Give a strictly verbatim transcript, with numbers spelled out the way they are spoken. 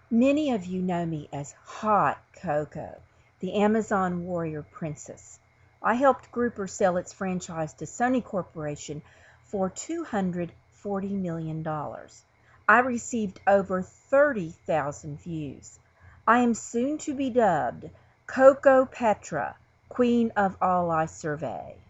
Many of you know me as Hot Coco, the Amazon warrior princess. I helped Grouper sell its franchise to Sony Corporation for two hundred forty million dollars. I received over thirty thousand views. I am soon to be dubbed Cocoapatra, Queen of All I Survey.